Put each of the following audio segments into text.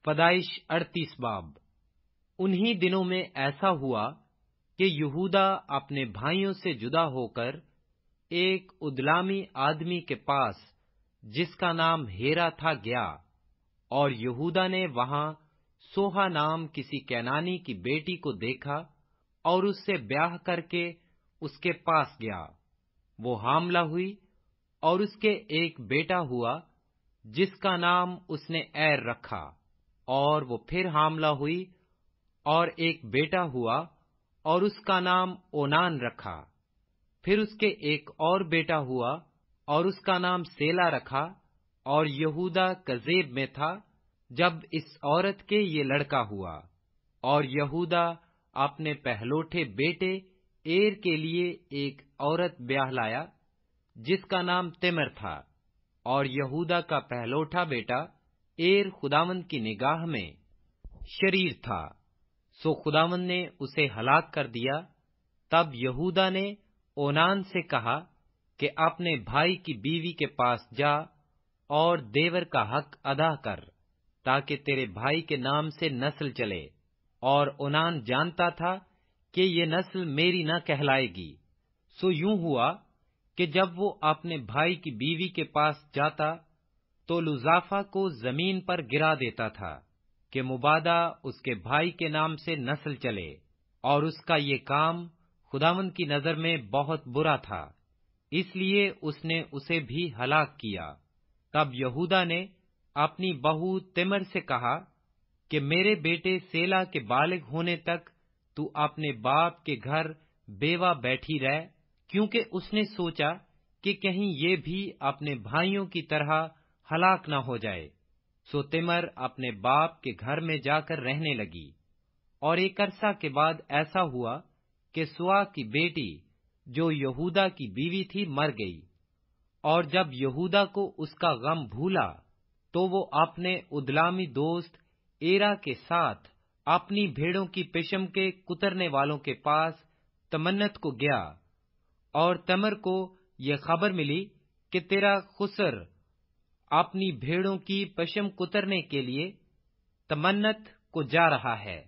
پیدائش 38 باب۔ انہی دنوں میں ایسا ہوا کہ یہودا اپنے بھائیوں سے جدا ہو کر ایک ادلامی آدمی کے پاس جس کا نام ہیرا تھا گیا، اور یہودا نے وہاں سوہا نام کسی کینانی کی بیٹی کو دیکھا اور اس سے بیاہ کر کے اس کے پاس گیا۔ وہ حاملہ ہوئی اور اس کے ایک بیٹا ہوا جس کا نام اس نے ایر رکھا، اور وہ پھر حاملہ ہوئی اور ایک بیٹا ہوا اور اس کا نام اونان رکھا۔ پھر اس کے ایک اور بیٹا ہوا اور اس کا نام سیلا رکھا، اور یہودا کذیب میں تھا جب اس عورت کے یہ لڑکا ہوا۔ اور یہودا اپنے پہلوٹے بیٹے ایر کے لیے ایک عورت بیاہ لایا جس کا نام تمر تھا، اور یہودا کا پہلوٹا بیٹا ایر خداوند کی نگاہ میں شریر تھا، سو خداوند نے اسے ہلاک کر دیا۔ تب یہودا نے اونان سے کہا کہ اپنے بھائی کی بیوی کے پاس جا اور دیور کا حق ادا کر، تاکہ تیرے بھائی کے نام سے نسل چلے۔ اور اونان جانتا تھا کہ یہ نسل میری نہ کہلائے گی۔ سو یوں ہوا کہ جب وہ اپنے بھائی کی بیوی کے پاس جاتا تو لزافہ کو زمین پر گرا دیتا تھا کہ مبادا اس کے بھائی کے نام سے نسل چلے، اور اس کا یہ کام خداوند کی نظر میں بہت برا تھا، اس لیے اس نے اسے بھی ہلاک کیا۔ تب یہودا نے اپنی بہو تمر سے کہا کہ میرے بیٹے سیلا کے بالغ ہونے تک تو اپنے باپ کے گھر بیوہ بیٹھی رہ، کیونکہ اس نے سوچا کہ کہیں یہ بھی اپنے بھائیوں کی طرح ہلاک نہ ہو جائے۔ سو تمر اپنے باپ کے گھر میں جا کر رہنے لگی۔ اور ایک عرصہ کے بعد ایسا ہوا کہ سوا کی بیٹی جو یہودا کی بیوی تھی مر گئی، اور جب یہودا کو اس کا غم بھولا تو وہ اپنے ادلامی دوست ایرا کے ساتھ اپنی بھیڑوں کی پشم کے کترنے والوں کے پاس تمنت کو گیا، اور تمر کو یہ خبر ملی کہ تیرا خسر اپنی بھیڑوں کی پشم کترنے کے لیے تمنت کو جا رہا ہے۔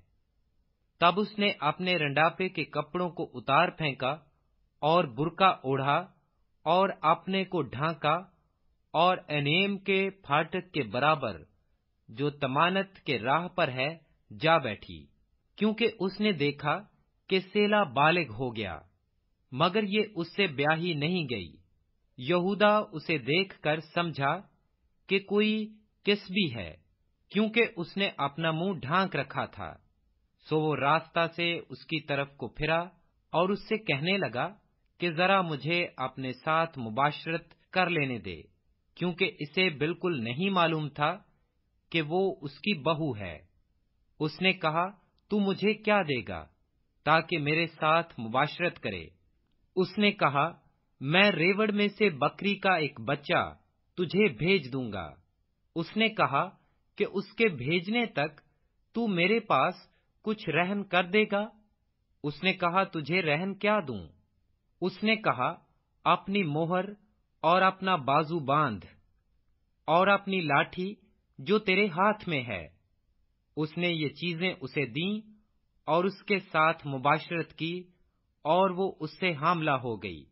تب اس نے اپنے رنڈاپے کے کپڑوں کو اتار پھینکا اور برقع اوڑھا اور اپنے کو ڈھانکا، اور انیم کے پھاٹک کے برابر جو تمانت کے راہ پر ہے جا بیٹھی، کیونکہ اس نے دیکھا کہ سیلا بالغ ہو گیا، مگر یہ اس سے بیاہی نہیں گئی۔ یہودا اسے دیکھ کر سمجھا کہ کوئی کسبی ہے، کیونکہ اس نے اپنا منہ ڈھانک رکھا تھا۔ سو وہ راستہ سے اس کی طرف کو پھرا اور اس سے کہنے لگا کہ ذرا مجھے اپنے ساتھ مباشرت کر لینے دے، کیونکہ اسے بالکل نہیں معلوم تھا کہ وہ اس کی بہو ہے۔ اس نے کہا، تو مجھے کیا دے گا تاکہ میرے ساتھ مباشرت کرے؟ اس نے کہا، میں ریوڑ میں سے بکری کا ایک بچہ تجھے بھیج دوں گا۔ اس نے کہا کہ اس کے بھیجنے تک تو میرے پاس کچھ رہن کر دے گا؟ اس نے کہا، تجھے رہن کیا دوں؟ اس نے کہا، اپنی مہر اور اپنا بازو باندھ اور اپنی لاٹھی جو تیرے ہاتھ میں ہے۔ اس نے یہ چیزیں اسے دیں اور اس کے ساتھ مباشرت کی، اور وہ اس سے حاملہ ہو گئی۔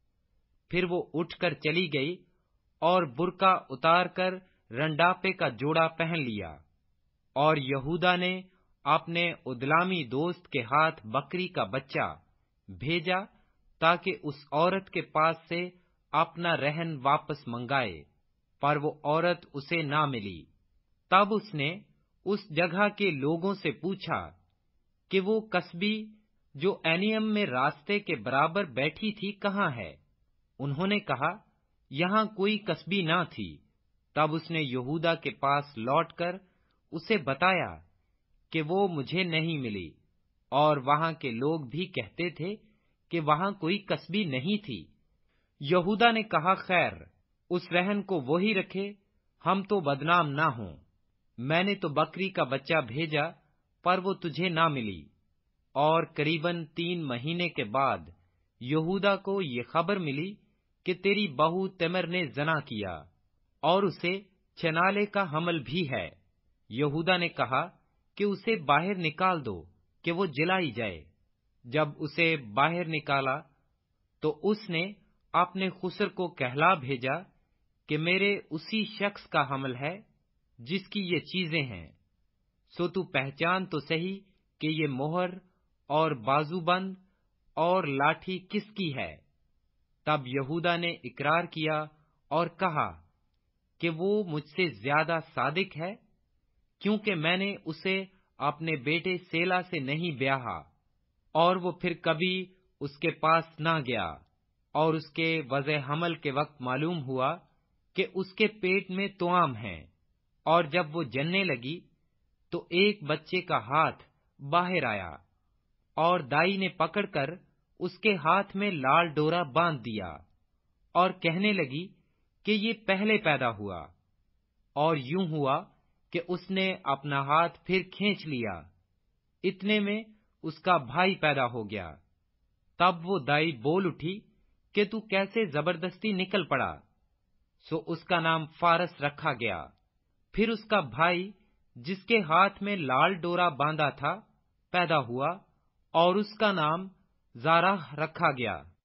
پھر وہ اٹھ کر چلی گئی اور برقع اتار کر رنڈاپے کا جوڑا پہن لیا، اور یہودا نے اپنے ادلامی دوست کے ہاتھ بکری کا بچہ بھیجا تاکہ اس عورت کے پاس سے اپنا رہن واپس منگائے، پر وہ عورت اسے نہ ملی۔ تب اس نے اس جگہ کے لوگوں سے پوچھا کہ وہ کسبی جو اینیم میں راستے کے برابر بیٹھی تھی کہاں ہے؟ انہوں نے کہا، یہاں کوئی کسبی نہ تھی۔ تب اس نے یہودا کے پاس لوٹ کر اسے بتایا کہ وہ مجھے نہیں ملی، اور وہاں کے لوگ بھی کہتے تھے کہ وہاں کوئی کسبی نہیں تھی۔ یہودا نے کہا، خیر، اس رہن کو وہی رکھے، ہم تو بدنام نہ ہوں۔ میں نے تو بکری کا بچہ بھیجا، پر وہ تجھے نہ ملی۔ اور قریباً 3 مہینے کے بعد یہودا کو یہ خبر ملی کہ تیری بہو تمر نے زنا کیا، اور اسے چنالے کا حمل بھی ہے۔ यहूदा ने कहा कि उसे बाहर निकाल दो कि वो जलाई जाए। जब उसे बाहर निकाला तो उसने अपने खुसर को कहला भेजा कि मेरे उसी शख्स का हमल है जिसकी ये चीजें हैं, सो तू पहचान तो सही कि ये मोहर और बाजूबंद और लाठी किसकी है। तब यहूदा ने इकरार किया और कहा कि वो मुझसे ज्यादा सादिक है, क्योंकि मैंने उसे अपने बेटे सेला से नहीं ब्याहा। और वो फिर कभी उसके पास ना गया। और उसके वज़े हमल के वक्त मालूम हुआ कि उसके पेट में तुआम है। और जब वो जनने लगी तो एक बच्चे का हाथ बाहर आया और दाई ने पकड़कर उसके हाथ में लाल डोरा बांध दिया और कहने लगी कि ये पहले पैदा हुआ। और यूं हुआ कि उसने अपना हाथ फिर खींच लिया। इतने में उसका भाई पैदा हो गया। तब वो दाई बोल उठी कि तू कैसे जबरदस्ती निकल पड़ा। सो उसका नाम फारस रखा गया। फिर उसका भाई जिसके हाथ में लाल डोरा बांधा था पैदा हुआ और उसका नाम जाराह रखा गया।